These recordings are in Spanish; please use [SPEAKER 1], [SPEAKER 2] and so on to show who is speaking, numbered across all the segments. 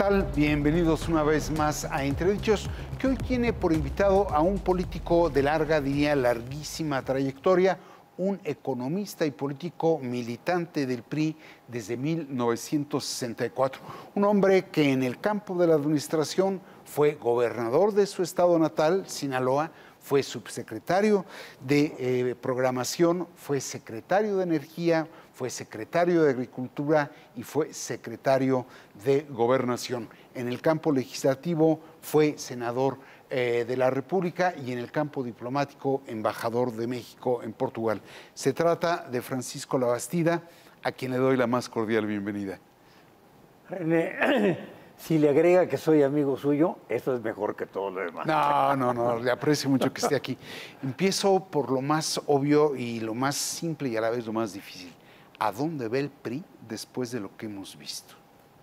[SPEAKER 1] tal? Bienvenidos una vez más a Entredichos, que hoy tiene por invitado a un político de larga, diría larguísima trayectoria, un economista y político militante del PRI desde 1964. Un hombre que en el campo de la administración fue gobernador de su estado natal, Sinaloa, fue subsecretario de programación, fue secretario de energía, fue secretario de Agricultura y fue secretario de Gobernación. En el campo legislativo fue senador de la República y en el campo diplomático, embajador de México en Portugal. Se trata de Francisco Labastida, a quien le doy la más cordial bienvenida.
[SPEAKER 2] René, si le agrega que soy amigo suyo, eso es mejor que todo lo demás.
[SPEAKER 1] No, le aprecio mucho que esté aquí. Empiezo por lo más obvio y lo más simple y a la vez lo más difícil. ¿A dónde ve el PRI después de lo que hemos visto?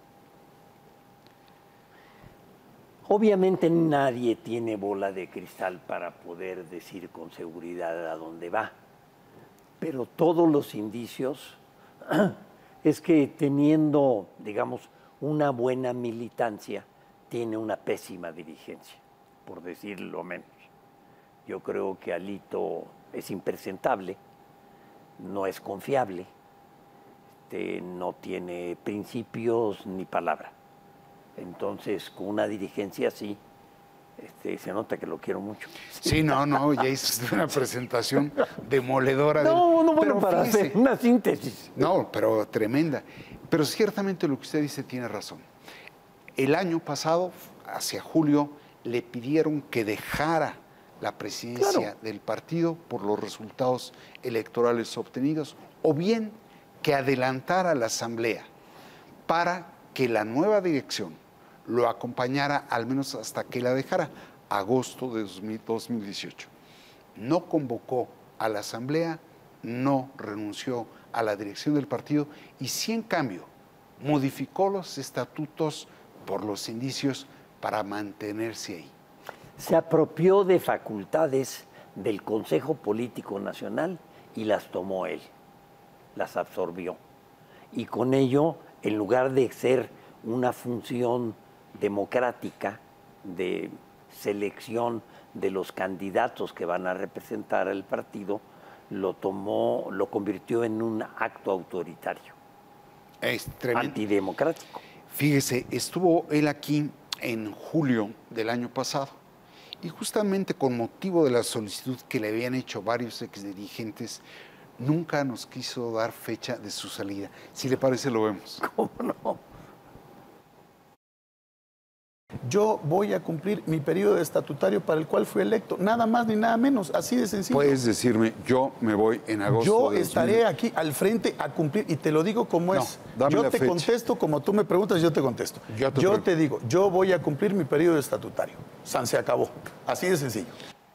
[SPEAKER 2] Obviamente nadie tiene bola de cristal para poder decir con seguridad a dónde va, pero todos los indicios es que teniendo, digamos, una buena militancia, tiene una pésima dirigencia, por decirlo menos. Yo creo que Alito es impresentable, no es confiable, no tiene principios ni palabra. Entonces, con una dirigencia así, se nota que lo quiero mucho.
[SPEAKER 1] Sí, ya hiciste una presentación demoledora.
[SPEAKER 2] Bueno, para hacer una síntesis.
[SPEAKER 1] No, pero tremenda. Pero ciertamente lo que usted dice tiene razón. El año pasado, hacia julio, le pidieron que dejara la presidencia del partido por los resultados electorales obtenidos, o bien que adelantara la asamblea para que la nueva dirección lo acompañara al menos hasta que la dejara, agosto de 2018. No convocó a la asamblea, no renunció a la dirección del partido y sí, en cambio, modificó los estatutos por los indicios para mantenerse ahí.
[SPEAKER 2] Se apropió de facultades del Consejo Político Nacional y las tomó él, las absorbió. Y con ello, en lugar de ser una función democrática de selección de los candidatos que van a representar al partido, lo convirtió en un acto autoritario, antidemocrático.
[SPEAKER 1] Fíjese, estuvo él aquí en julio del año pasado y justamente con motivo de la solicitud que le habían hecho varios exdirigentes, nunca nos quiso dar fecha de su salida. Si le parece, lo vemos.
[SPEAKER 2] ¿Cómo no?
[SPEAKER 3] Yo voy a cumplir mi periodo estatutario para el cual fui electo, nada más ni nada menos, así de sencillo.
[SPEAKER 1] Puedes decirme, yo me voy en agosto.
[SPEAKER 3] Yo estaré aquí al frente a cumplir, y te lo digo como es. Yo te contesto como tú me preguntas, yo te contesto. Yo te digo, yo voy a cumplir mi periodo estatutario. Se acabó, así de sencillo.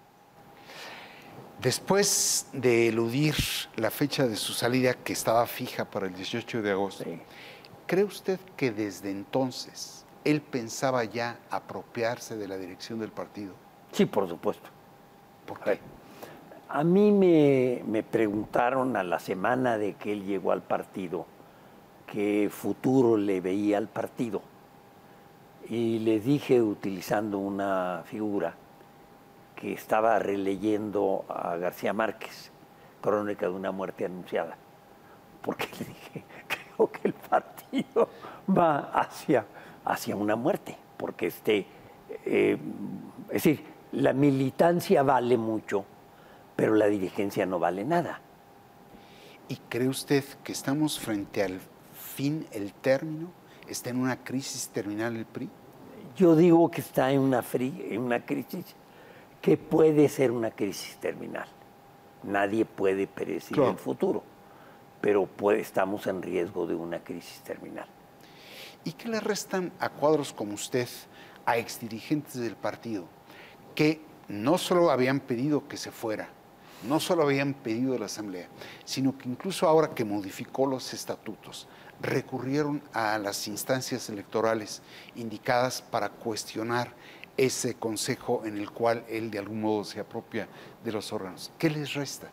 [SPEAKER 1] Después de eludir la fecha de su salida, que estaba fija para el 18 de agosto, ¿cree usted que desde entonces él pensaba ya apropiarse de la dirección del partido?
[SPEAKER 2] Sí, por supuesto.
[SPEAKER 1] ¿Por qué?
[SPEAKER 2] A mí me preguntaron a la semana de que él llegó al partido qué futuro le veía al partido. Y le dije, utilizando una figura, que estaba releyendo a García Márquez, Crónica de una muerte anunciada. Porque le dije, creo que el partido va hacia una muerte, porque es decir, la militancia vale mucho, pero la dirigencia no vale nada.
[SPEAKER 1] ¿Y cree usted que estamos frente al fin, el término? ¿Está en una crisis terminal el PRI?
[SPEAKER 2] Yo digo que está en una crisis que puede ser una crisis terminal. Nadie puede predecir el futuro, pero estamos en riesgo de una crisis terminal.
[SPEAKER 1] ¿Y qué le restan a cuadros como usted, a exdirigentes del partido, que no solo habían pedido que se fuera, no solo habían pedido la asamblea, sino que incluso ahora que modificó los estatutos, recurrieron a las instancias electorales indicadas para cuestionar ese consejo en el cual él de algún modo se apropia de los órganos? ¿Qué les resta?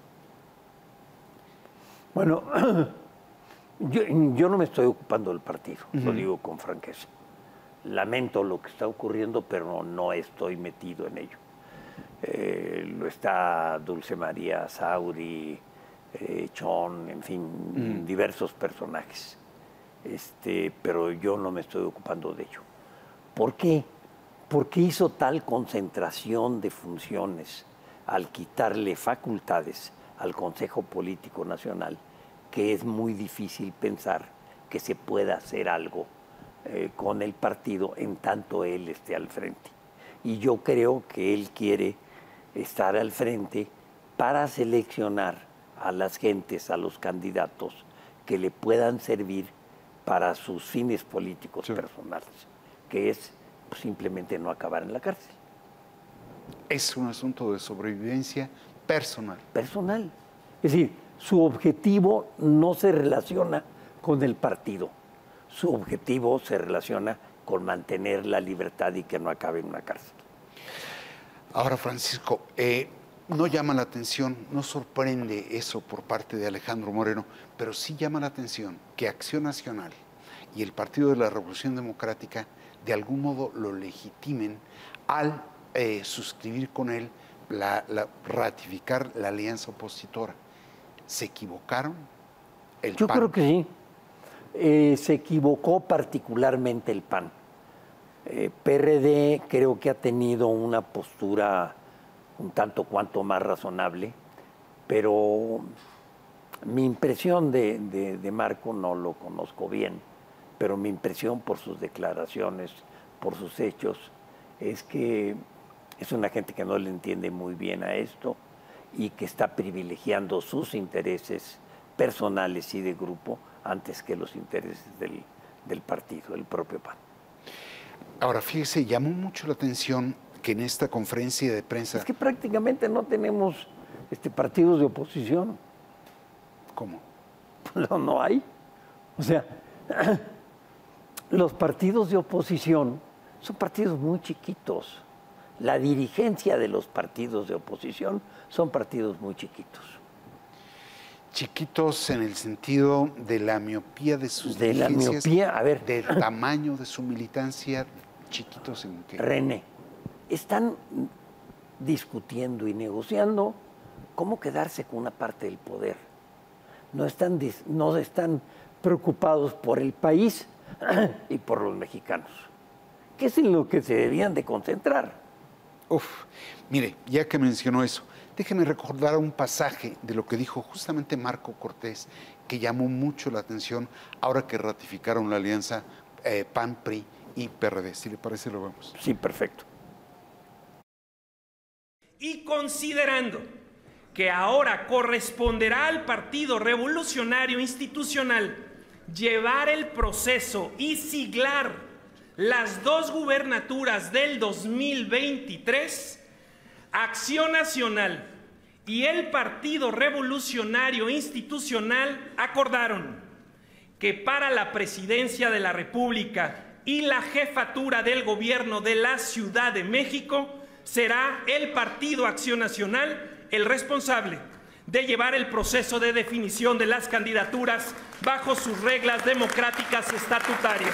[SPEAKER 2] Bueno, yo no me estoy ocupando del partido, lo digo con franqueza. lamento lo que está ocurriendo, pero no estoy metido en ello. Lo está Dulce María Sauri, Chon, en fin, diversos personajes. Pero yo no me estoy ocupando de ello. ¿Por qué? Porque hizo tal concentración de funciones al quitarle facultades al Consejo Político Nacional que es muy difícil pensar que se pueda hacer algo con el partido en tanto él esté al frente. Y yo creo que él quiere estar al frente para seleccionar a las gentes, a los candidatos que le puedan servir para sus fines políticos personales, que es simplemente no acabar en la cárcel.
[SPEAKER 1] Es un asunto de sobrevivencia personal.
[SPEAKER 2] Personal. Es decir, su objetivo no se relaciona con el partido. Su objetivo se relaciona con mantener la libertad y que no acabe en una cárcel.
[SPEAKER 1] Ahora, Francisco, no llama la atención, no sorprende eso por parte de Alejandro Moreno, pero sí llama la atención que Acción Nacional y el Partido de la Revolución Democrática de algún modo lo legitimen al suscribir con él, ratificar la alianza opositora. ¿Se equivocaron?
[SPEAKER 2] Yo creo que sí. Se equivocó particularmente el PAN. PRD creo que ha tenido una postura un tanto cuanto más razonable, pero mi impresión de Marco no lo conozco bien, pero mi impresión por sus declaraciones, por sus hechos, es que es una gente que no le entiende muy bien a esto y que está privilegiando sus intereses personales y de grupo antes que los intereses del partido, del propio PAN.
[SPEAKER 1] Ahora, fíjese, llamó mucho la atención que en esta conferencia de prensa...
[SPEAKER 2] Es que prácticamente no tenemos partidos de oposición.
[SPEAKER 1] ¿Cómo?
[SPEAKER 2] No hay. O sea, los partidos de oposición son partidos muy chiquitos. La dirigencia de los partidos de oposición son partidos muy chiquitos.
[SPEAKER 1] Chiquitos en el sentido de la miopía de sus dirigencias.
[SPEAKER 2] De la miopía, a ver.
[SPEAKER 1] Del tamaño de su militancia, chiquitos en qué.
[SPEAKER 2] René, están discutiendo y negociando cómo quedarse con una parte del poder. No están preocupados por el país y por los mexicanos, que es en lo que se debían de concentrar.
[SPEAKER 1] Mire, ya que mencionó eso, déjeme recordar un pasaje de lo que dijo justamente Marco Cortés, que llamó mucho la atención ahora que ratificaron la alianza PAN, PRI y PRD. Si le parece, lo vemos.
[SPEAKER 2] Sí, perfecto.
[SPEAKER 4] Y considerando que ahora corresponderá al Partido Revolucionario Institucional llevar el proceso y siglar las 2 gubernaturas del 2023, Acción Nacional y el Partido Revolucionario Institucional acordaron que para la presidencia de la República y la jefatura del gobierno de la Ciudad de México será el Partido Acción Nacional el responsable de llevar el proceso de definición de las candidaturas bajo sus reglas democráticas estatutarias.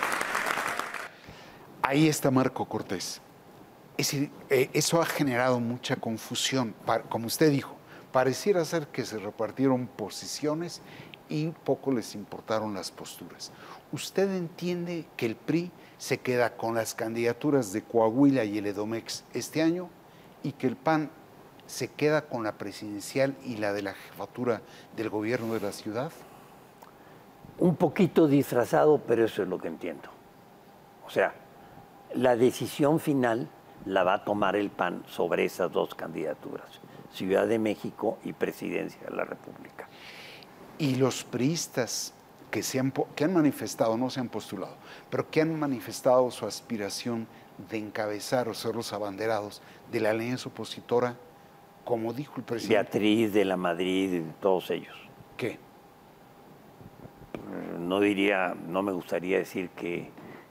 [SPEAKER 1] Ahí está Marco Cortés. Es decir, eso ha generado mucha confusión. Como usted dijo, pareciera ser que se repartieron posiciones y poco les importaron las posturas. ¿Usted entiende que el PRI se queda con las candidaturas de Coahuila y el Edomex este año y que el PAN se queda con la presidencial y la de la jefatura del gobierno de la ciudad?
[SPEAKER 2] Un poquito disfrazado, pero eso es lo que entiendo. O sea, la decisión final la va a tomar el PAN sobre esas 2 candidaturas, Ciudad de México y Presidencia de la República.
[SPEAKER 1] Y los priistas que han manifestado, no se han postulado, pero que han manifestado su aspiración de encabezar o ser los abanderados de la alianza opositora, como dijo el presidente.
[SPEAKER 2] Beatriz de la Madrid, todos ellos.
[SPEAKER 1] ¿Qué?
[SPEAKER 2] No me gustaría decir que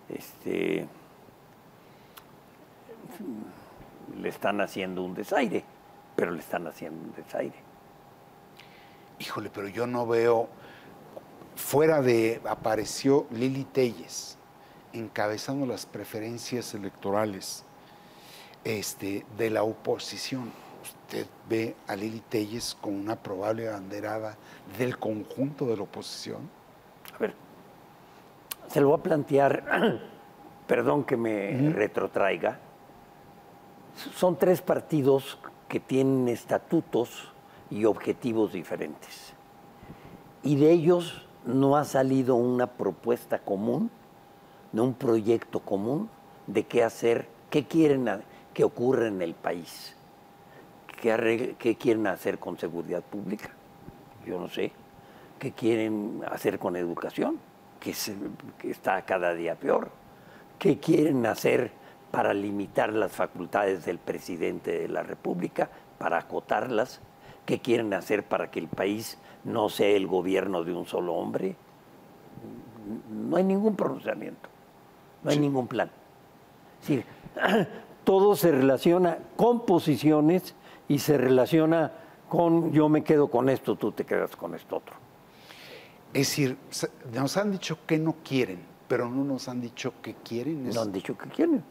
[SPEAKER 2] le están haciendo un desaire, pero le están haciendo un desaire.
[SPEAKER 1] Híjole, pero yo no veo, apareció Lili Telles, encabezando las preferencias electorales de la oposición. ¿Usted ve a Lili Téllez como una probable abanderada del conjunto de la oposición?
[SPEAKER 2] A ver, se lo voy a plantear, perdón que me retrotraiga. Son tres partidos que tienen estatutos y objetivos diferentes. Y de ellos no ha salido una propuesta común, no un proyecto común de qué hacer, qué quieren que ocurra en el país. ¿Qué quieren hacer con seguridad pública? Yo no sé. ¿Qué quieren hacer con educación? Que está cada día peor. ¿Qué quieren hacer para limitar las facultades del presidente de la República, para acotarlas? ¿Qué quieren hacer para que el país no sea el gobierno de un solo hombre? No hay ningún pronunciamiento, no hay ningún plan. Es decir, todo se relaciona con posiciones y se relaciona con yo me quedo con esto, tú te quedas con esto otro.
[SPEAKER 1] Es decir, nos han dicho que no quieren, pero no nos han dicho que quieren.
[SPEAKER 2] No han dicho que quieren.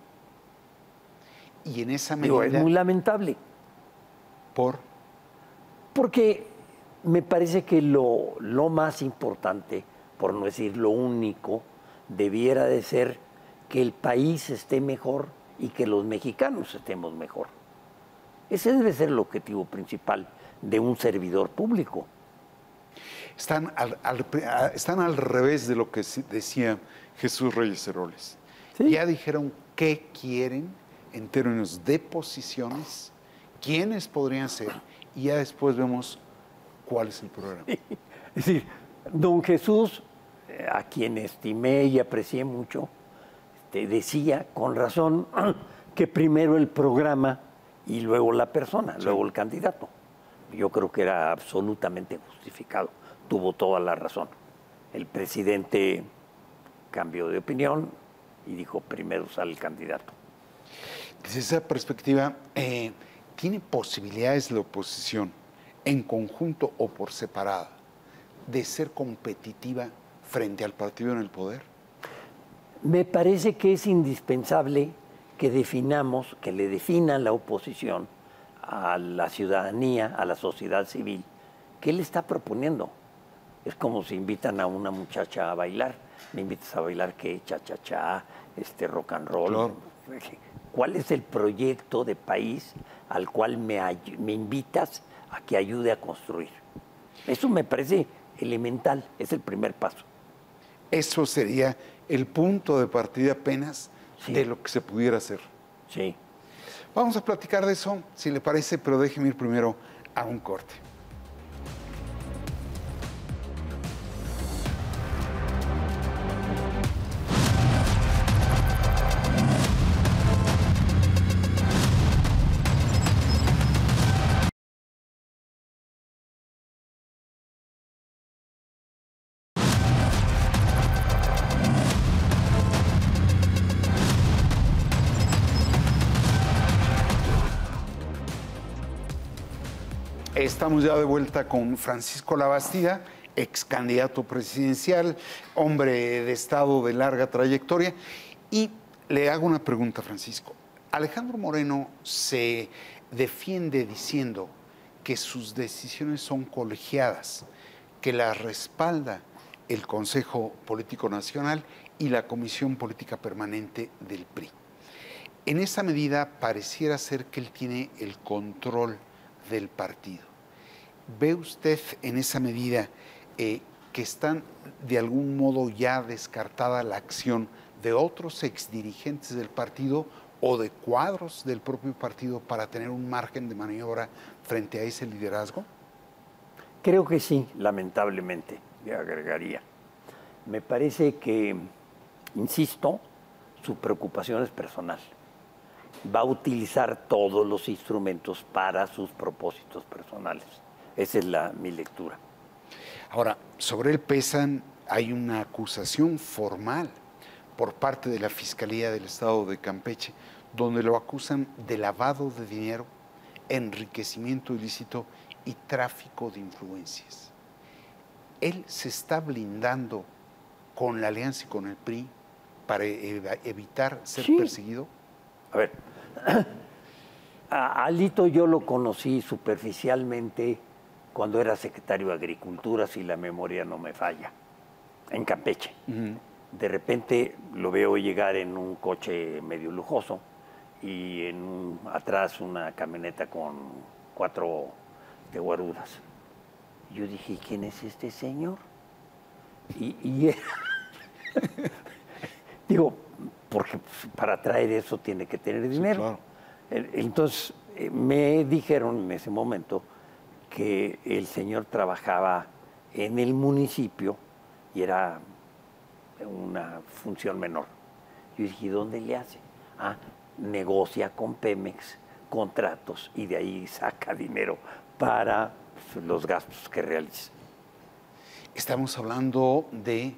[SPEAKER 1] Y en esa medida...
[SPEAKER 2] es muy lamentable. Porque me parece que lo más importante, por no decir lo único, debiera de ser que el país esté mejor y que los mexicanos estemos mejor. Ese debe ser el objetivo principal de un servidor público.
[SPEAKER 1] Están al revés de lo que decía Jesús Reyes Heroles. ¿Sí? Ya dijeron qué quieren en términos de posiciones, quiénes podrían ser, y ya después vemos cuál es el programa.
[SPEAKER 2] Es decir, don Jesús, a quien estimé y aprecié mucho, decía con razón que primero el programa y luego la persona, sí, luego el candidato. Yo creo que era absolutamente justificado, tuvo toda la razón. El presidente cambió de opinión y dijo primero sale el candidato.
[SPEAKER 1] Desde esa perspectiva, ¿tiene posibilidades la oposición, en conjunto o por separada, de ser competitiva frente al partido en el poder?
[SPEAKER 2] Me parece que es indispensable que definamos, que le definan la oposición a la ciudadanía, a la sociedad civil, qué le está proponiendo. Es como si invitan a una muchacha a bailar. ¿Me invitas a bailar qué? Cha-cha-cha, rock and roll. Claro. ¿Cuál es el proyecto de país al cual me invitas a que ayude a construir? Eso me parece elemental, es el primer paso.
[SPEAKER 1] Eso sería el punto de partida apenas, sí, de lo que se pudiera hacer.
[SPEAKER 2] Sí.
[SPEAKER 1] Vamos a platicar de eso, si le parece, pero déjeme ir primero a un corte. Estamos ya de vuelta con Francisco Labastida, ex candidato presidencial, hombre de Estado de larga trayectoria. Y le hago una pregunta, Francisco. Alejandro Moreno se defiende diciendo que sus decisiones son colegiadas, que las respalda el Consejo Político Nacional y la Comisión Política Permanente del PRI. En esa medida pareciera ser que él tiene el control del partido. ¿Ve usted en esa medida que están de algún modo ya descartada la acción de otros exdirigentes del partido o de cuadros del propio partido para tener un margen de maniobra frente a ese liderazgo?
[SPEAKER 2] Creo que sí, lamentablemente, le agregaría. Me parece que, insisto, su preocupación es personal. Va a utilizar todos los instrumentos para sus propósitos personales. Esa es mi lectura.
[SPEAKER 1] Ahora, sobre él hay una acusación formal por parte de la Fiscalía del Estado de Campeche, donde lo acusan de lavado de dinero, enriquecimiento ilícito y tráfico de influencias. Él se está blindando con la alianza y con el PRI para evitar ser perseguido?
[SPEAKER 2] A ver, a Alito yo lo conocí superficialmente cuando era secretario de Agricultura, si la memoria no me falla, en Campeche. De repente lo veo llegar en un coche medio lujoso y atrás una camioneta con 4 guarudas. Yo dije, ¿quién es este señor? Y digo, porque para traer eso tiene que tener dinero. Sí, claro. Entonces me dijeron en ese momento que el señor trabajaba en el municipio y era una función menor. Yo dije, ¿dónde le hace? Negocia con Pemex contratos y de ahí saca dinero para los gastos que realiza.
[SPEAKER 1] Estamos hablando del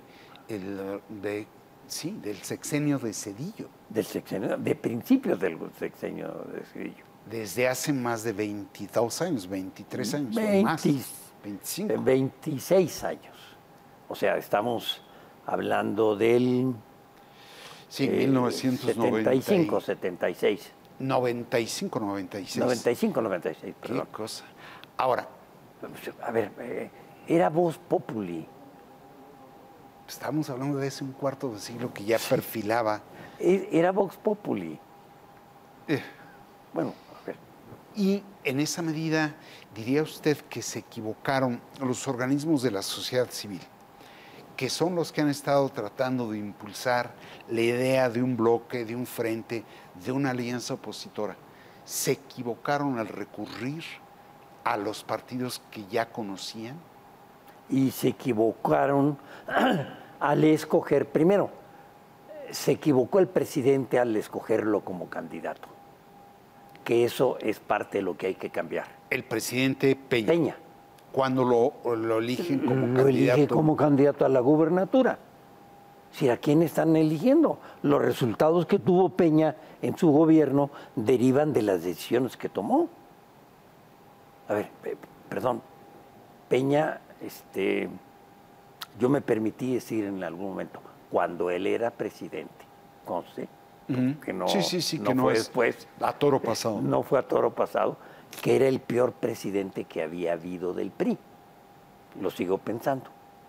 [SPEAKER 1] sexenio de Zedillo.
[SPEAKER 2] Del sexenio, de principios del sexenio de Zedillo.
[SPEAKER 1] Desde hace más de 22 años, 23 años o más. 25.
[SPEAKER 2] 26 años. O sea, estamos hablando del...
[SPEAKER 1] Sí, 1995.
[SPEAKER 2] 76.
[SPEAKER 1] 95, 96.
[SPEAKER 2] 95, 96, perdón.
[SPEAKER 1] Qué cosa. Ahora.
[SPEAKER 2] A ver, era Vox Populi.
[SPEAKER 1] Estamos hablando de hace un cuarto de siglo que ya perfilaba.
[SPEAKER 2] Era Vox Populi. Bueno, a ver.
[SPEAKER 1] Y en esa medida, ¿diría usted que se equivocaron los organismos de la sociedad civil, que son los que han estado tratando de impulsar la idea de un bloque, de un frente, de una alianza opositora? ¿Se equivocaron al recurrir a los partidos que ya conocían?
[SPEAKER 2] Y se equivocaron al escoger, primero, se equivocó el presidente al escogerlo como candidato, que eso es parte de lo que hay que cambiar.
[SPEAKER 1] El presidente Peña. Cuando lo eligen como candidato.
[SPEAKER 2] Lo elige como candidato a la gubernatura. Si ¿a quién están eligiendo? Los resultados que tuvo Peña en su gobierno derivan de las decisiones que tomó. A ver, perdón, Peña, yo me permití decir en algún momento, cuando él era presidente, conste, que no,
[SPEAKER 1] sí, que no
[SPEAKER 2] fue
[SPEAKER 1] es
[SPEAKER 2] después.
[SPEAKER 1] A toro pasado.
[SPEAKER 2] No fue a toro pasado, que era el peor presidente que había habido del PRI. Lo sigo pensando.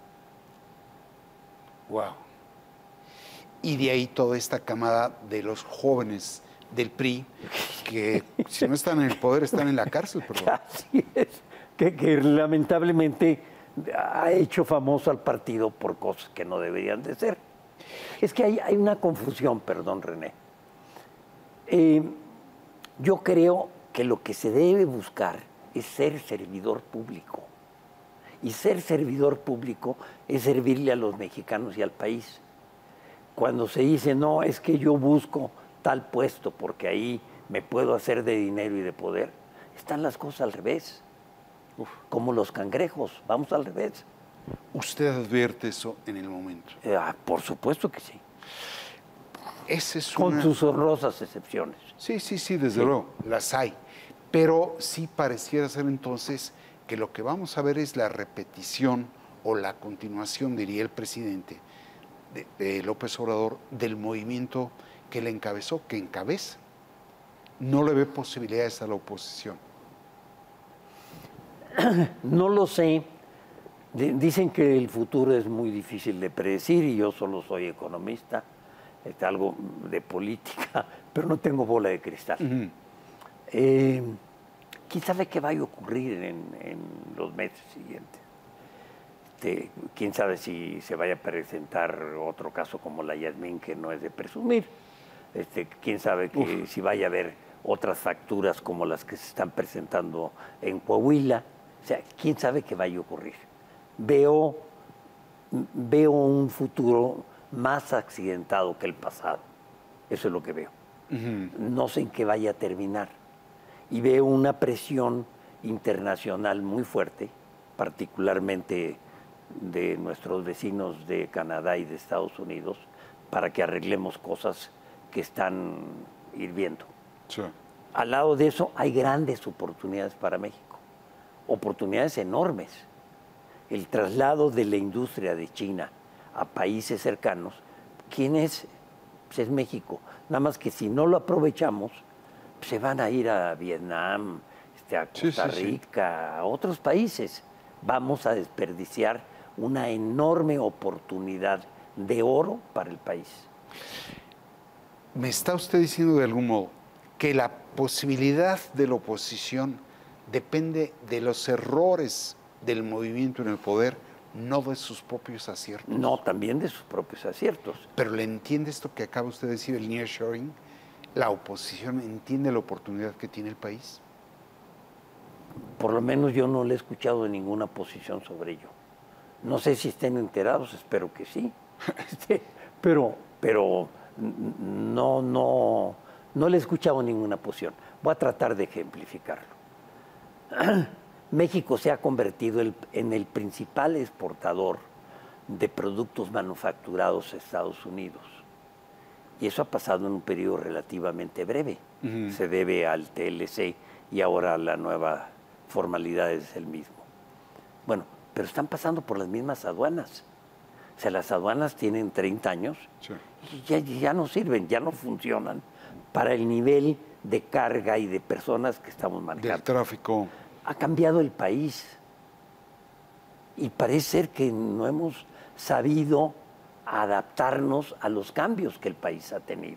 [SPEAKER 1] Wow. Y de ahí toda esta camada de los jóvenes del PRI, que si no están en el poder, están en la cárcel, perdón.
[SPEAKER 2] Así es, que lamentablemente ha hecho famoso al partido por cosas que no deberían de ser. Es que hay una confusión, perdón, René. Yo creo que lo que se debe buscar es ser servidor público. Y ser servidor público es servirle a los mexicanos y al país. Cuando se dice, no, es que yo busco tal puesto porque ahí me puedo hacer de dinero y de poder, están las cosas al revés. Como los cangrejos, vamos al revés.
[SPEAKER 1] ¿Usted advierte eso en el momento?
[SPEAKER 2] Por supuesto que sí.
[SPEAKER 1] Con
[SPEAKER 2] sus honrosas excepciones.
[SPEAKER 1] Sí, desde luego, las hay. Pero sí pareciera ser entonces que lo que vamos a ver es la repetición o la continuación, diría el presidente de López Obrador, del movimiento que le encabezó, que encabeza. No le ve posibilidades a la oposición.
[SPEAKER 2] No lo sé. Dicen que el futuro es muy difícil de predecir y yo solo soy economista, algo de política, pero no tengo bola de cristal. ¿Quién sabe qué va a ocurrir en los meses siguientes? ¿Quién sabe si se vaya a presentar otro caso como la Yasmín, que no es de presumir? ¿Quién sabe si vaya a haber otras facturas como las que se están presentando en Coahuila? O sea, ¿quién sabe qué vaya a ocurrir? Veo un futuro más accidentado que el pasado. Eso es lo que veo. No sé en qué vaya a terminar. Y veo una presión internacional muy fuerte, particularmente de nuestros vecinos de Canadá y de Estados Unidos, para que arreglemos cosas que están hirviendo.
[SPEAKER 1] Sí.
[SPEAKER 2] Al lado de eso hay grandes oportunidades para México, oportunidades enormes. El traslado de la industria de China a países cercanos, ¿quién es pues es México. Nada más que si no lo aprovechamos, pues se van a ir a Vietnam, a Costa Rica, a otros países. Vamos a desperdiciar una enorme oportunidad de oro para el país.
[SPEAKER 1] ¿Me está usted diciendo de algún modo que la posibilidad de la oposición depende de los errores del movimiento en el poder, no de sus propios aciertos?
[SPEAKER 2] No, también de sus propios aciertos.
[SPEAKER 1] Pero ¿le entiende esto que acaba usted de decir, el nearshoring? ¿La oposición entiende la oportunidad que tiene el país?
[SPEAKER 2] Por lo menos yo no le he escuchado de ninguna posición sobre ello. No sé si estén enterados, espero que sí. Pero no le he escuchado ninguna posición. Voy a tratar de ejemplificarlo. México se ha convertido en el principal exportador de productos manufacturados a Estados Unidos. Y eso ha pasado en un periodo relativamente breve. Se debe al TLC y ahora la nueva formalidad es el mismo. Bueno, pero están pasando por las mismas aduanas. O sea, las aduanas tienen 30 años y ya no sirven, ya no funcionan para el nivel de carga y de personas que estamos manejando.
[SPEAKER 1] Del tráfico.
[SPEAKER 2] Ha cambiado el país y parece ser que no hemos sabido adaptarnos a los cambios que el país ha tenido.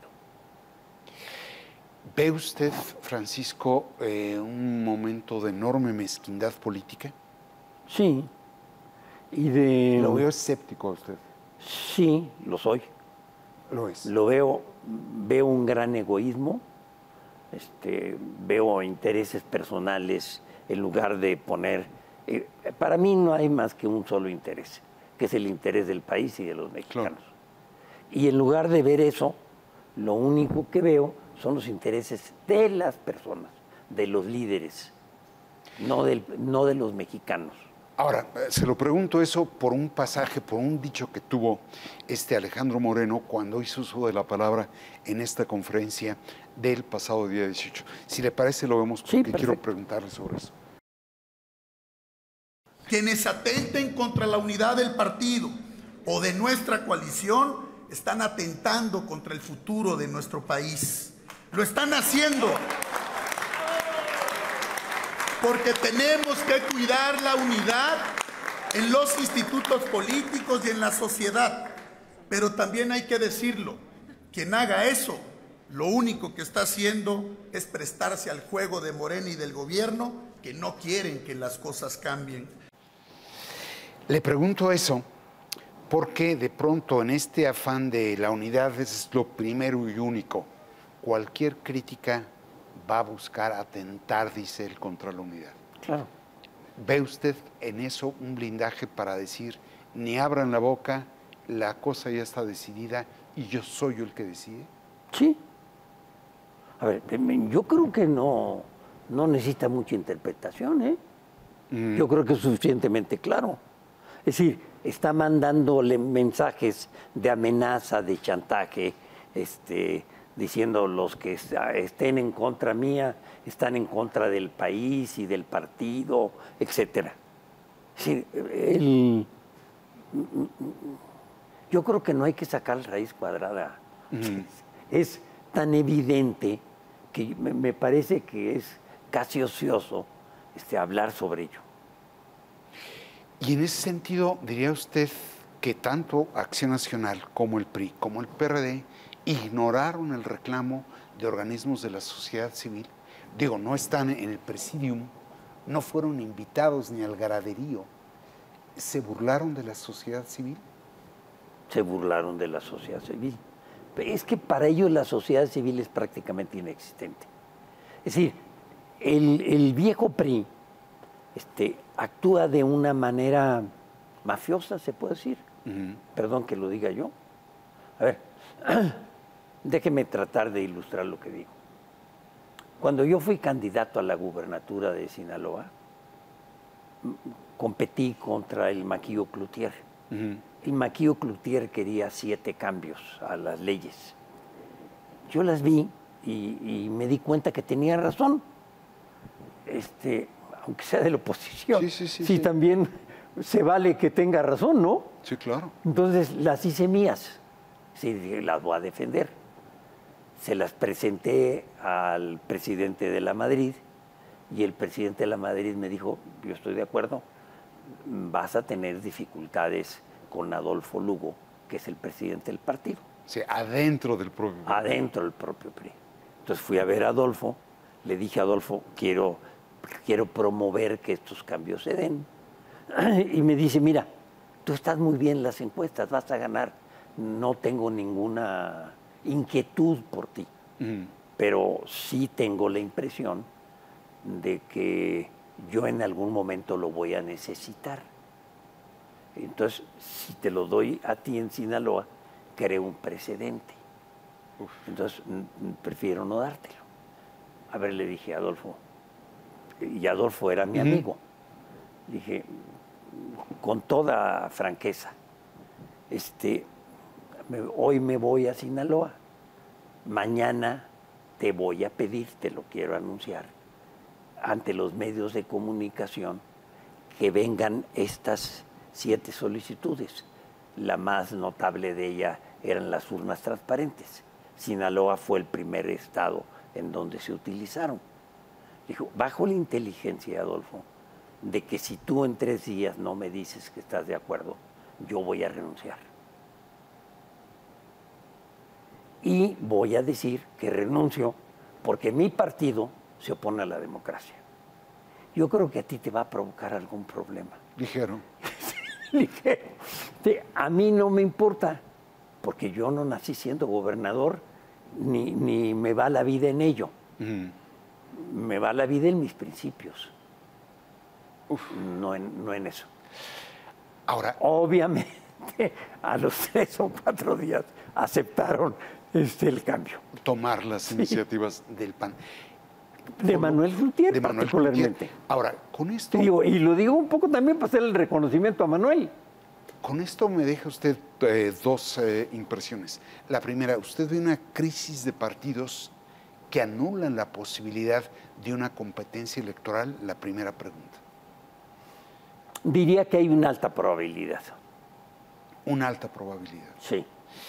[SPEAKER 1] ¿Ve usted, Francisco, un momento de enorme mezquindad política?
[SPEAKER 2] Sí.
[SPEAKER 1] ¿Lo veo escéptico a usted?
[SPEAKER 2] Sí, lo soy.
[SPEAKER 1] Lo es.
[SPEAKER 2] Lo veo un gran egoísmo, veo intereses personales en lugar de poner... para mí no hay más que un solo interés, que es el interés del país y de los mexicanos. Claro. Y en lugar de ver eso, lo único que veo son los intereses de las personas, de los líderes, no de los mexicanos.
[SPEAKER 1] Ahora, se lo pregunto eso por un pasaje, por un dicho que tuvo Alejandro Moreno cuando hizo uso de la palabra en esta conferencia del pasado día 18. Si le parece, lo vemos porque quiero preguntarle sobre eso.
[SPEAKER 5] Quienes atenten contra la unidad del partido o de nuestra coalición están atentando contra el futuro de nuestro país. Lo están haciendo porque tenemos que cuidar la unidad en los institutos políticos y en la sociedad. Pero también hay que decirlo, quien haga eso, lo único que está haciendo es prestarse al juego de Morena y del gobierno, que no quieren que las cosas cambien.
[SPEAKER 1] Le pregunto eso porque de pronto en este afán de la unidad es lo primero y único. Cualquier crítica va a buscar atentar, dice él, contra la unidad.
[SPEAKER 2] Claro.
[SPEAKER 1] ¿Ve usted en eso un blindaje para decir, ni abran la boca, la cosa ya está decidida y yo soy el que decide?
[SPEAKER 2] Sí. A ver, yo creo que no necesita mucha interpretación, ¿eh? Yo creo que es suficientemente claro. Es decir, está mandándole mensajes de amenaza, de chantaje, diciendo los que estén en contra mía están en contra del país y del partido, etcétera. Es decir, yo creo que no hay que sacar raíz cuadrada. Es tan evidente que me parece que es casi ocioso hablar sobre ello.
[SPEAKER 1] Y en ese sentido, diría usted que tanto Acción Nacional como el PRI, como el PRD, ignoraron el reclamo de organismos de la sociedad civil. Digo, no están en el presidium, no fueron invitados ni al graderío. ¿Se burlaron de la sociedad civil?
[SPEAKER 2] Se burlaron de la sociedad civil. Es que para ellos la sociedad civil es prácticamente inexistente. Es decir, el viejo PRI actúa de una manera mafiosa, se puede decir. Perdón que lo diga yo. A ver, déjeme tratar de ilustrar lo que digo. Cuando yo fui candidato a la gubernatura de Sinaloa, competí contra el Maquillo Cloutier. El Maquillo Cloutier quería 7 cambios a las leyes. Yo las vi y me di cuenta que tenía razón. Aunque sea de la oposición. Sí, también se vale que tenga razón, ¿no?
[SPEAKER 1] Sí, claro.
[SPEAKER 2] Entonces las hice mías. Sí, las voy a defender. se las presenté al presidente de la Madrid y el presidente de la Madrid me dijo, yo estoy de acuerdo, vas a tener dificultades con Adolfo Lugo, que es el presidente del partido.
[SPEAKER 1] Sí, adentro del propio PRI.
[SPEAKER 2] Adentro del propio PRI. Entonces fui a ver a Adolfo, le dije a Adolfo, quiero promover que estos cambios se den. Y me dice, mira, tú estás muy bien en las encuestas, vas a ganar. No tengo ninguna inquietud por ti, pero sí tengo la impresión de que yo en algún momento lo voy a necesitar. Entonces, si te lo doy a ti en Sinaloa, creo un precedente. Entonces, prefiero no dártelo. A ver, le dije a Adolfo, y Adolfo era mi amigo, dije, con toda franqueza, hoy me voy a Sinaloa, mañana te voy a pedir, te lo quiero anunciar, ante los medios de comunicación, que vengan estas 7 solicitudes. La más notable de ella eran las urnas transparentes. Sinaloa fue el primer estado en donde se utilizaron. Dijo, bajo la inteligencia, Adolfo, de que si tú en 3 días no me dices que estás de acuerdo, yo voy a renunciar. Y voy a decir que renuncio porque mi partido se opone a la democracia. Yo creo que a ti te va a provocar algún problema.
[SPEAKER 1] Ligero.
[SPEAKER 2] Ligero. A mí no me importa, porque yo no nací siendo gobernador, ni me va la vida en ello. Me va la vida en mis principios. No en eso.
[SPEAKER 1] Ahora,
[SPEAKER 2] obviamente, a los 3 o 4 días aceptaron el cambio.
[SPEAKER 1] Tomar las iniciativas del PAN.
[SPEAKER 2] De Manuel Gutiérrez, particularmente.
[SPEAKER 1] Ahora, con esto...
[SPEAKER 2] y lo digo un poco también para hacer el reconocimiento a Manuel.
[SPEAKER 1] Con esto me deja usted 2 impresiones. La primera, usted ve una crisis de partidos que anulan la posibilidad de una competencia electoral. La primera pregunta.
[SPEAKER 2] Diría que hay una alta probabilidad.
[SPEAKER 1] Una alta probabilidad.
[SPEAKER 2] Sí.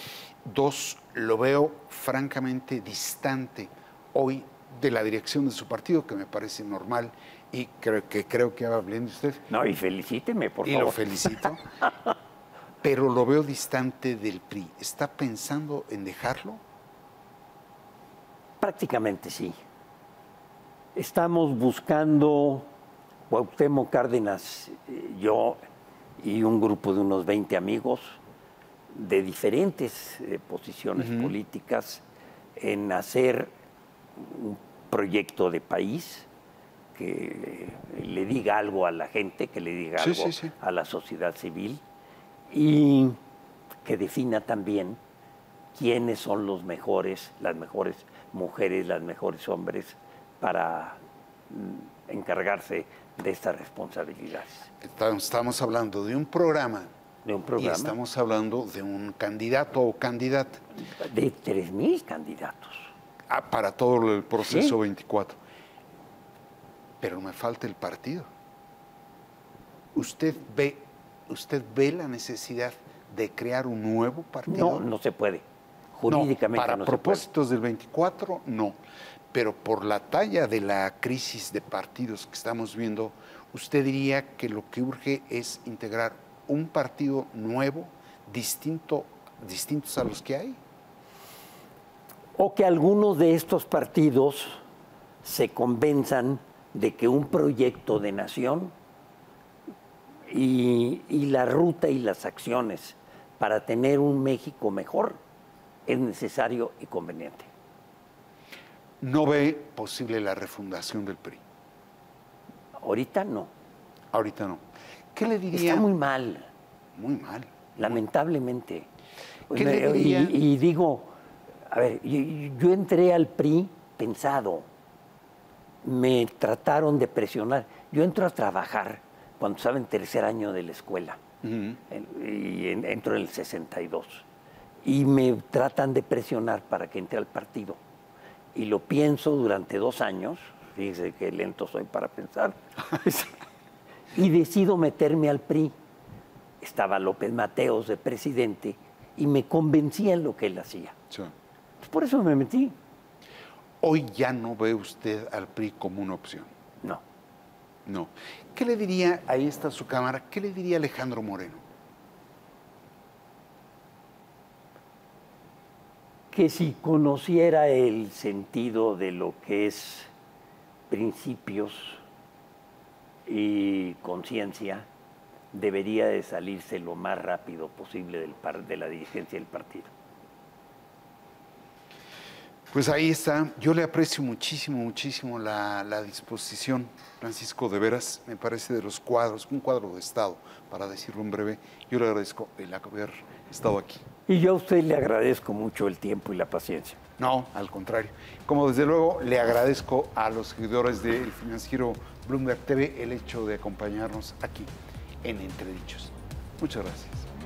[SPEAKER 1] 2, lo veo francamente distante hoy de la dirección de su partido, que me parece normal y creo que hablé de usted.
[SPEAKER 2] No, y felicíteme, por favor.
[SPEAKER 1] Y lo felicito. Pero lo veo distante del PRI. ¿Está pensando en dejarlo?
[SPEAKER 2] Prácticamente sí. Estamos buscando, Cuauhtémoc Cárdenas, yo y un grupo de unos 20 amigos de diferentes posiciones políticas, en hacer un proyecto de país que le diga algo a la gente, que le diga algo a la sociedad civil y que defina también quiénes son los mejores, las mejores mujeres, los mejores hombres para encargarse de estas responsabilidades.
[SPEAKER 1] Estamos hablando de un programa.
[SPEAKER 2] De un programa.
[SPEAKER 1] Y estamos hablando de un candidato o candidata.
[SPEAKER 2] De 3,000 candidatos.
[SPEAKER 1] Para todo el proceso 24. Pero me falta el partido. ¿Usted ve la necesidad de crear un nuevo partido?
[SPEAKER 2] No, no se puede. Jurídicamente
[SPEAKER 1] para
[SPEAKER 2] no
[SPEAKER 1] propósitos del 24, no. Pero por la talla de la crisis de partidos que estamos viendo, ¿usted diría que lo que urge es integrar un partido nuevo, distintos a los que hay?
[SPEAKER 2] O que algunos de estos partidos se convenzan de que un proyecto de nación y la ruta y las acciones para tener un México mejor es necesario y conveniente.
[SPEAKER 1] ¿No ve posible la refundación del PRI?
[SPEAKER 2] Ahorita no.
[SPEAKER 1] Ahorita no. ¿Qué le diría?
[SPEAKER 2] Está muy mal.
[SPEAKER 1] Muy mal.
[SPEAKER 2] Lamentablemente.
[SPEAKER 1] ¿Qué le diría?
[SPEAKER 2] Y digo, a ver, yo entré al PRI pensado. Me trataron de presionar. Yo entro a trabajar cuando estaba en 3er año de la escuela. Y entro en el 62. Y me tratan de presionar para que entre al partido. Y lo pienso durante 2 años. Fíjese qué lento soy para pensar. Y decido meterme al PRI. Estaba López Mateos de presidente y me convencía en lo que él hacía.
[SPEAKER 1] Sí.
[SPEAKER 2] Pues por eso me metí.
[SPEAKER 1] Hoy ya no ve usted al PRI como una opción.
[SPEAKER 2] No.
[SPEAKER 1] No. ¿Qué le diría, ahí está su cámara, qué le diría Alejandro Moreno?
[SPEAKER 2] Que si conociera el sentido de lo que es principios y conciencia, debería de salirse lo más rápido posible de la dirigencia del partido.
[SPEAKER 1] Pues ahí está. Yo le aprecio muchísimo, muchísimo la disposición, Francisco, de veras, me parece de los cuadros, un cuadro de Estado, para decirlo en breve. Yo le agradezco el haber estado aquí.
[SPEAKER 2] Y yo a usted le agradezco mucho el tiempo y la paciencia.
[SPEAKER 1] No, al contrario. Como desde luego le agradezco a los seguidores del financiero Bloomberg TV el hecho de acompañarnos aquí en Entredichos. Muchas gracias.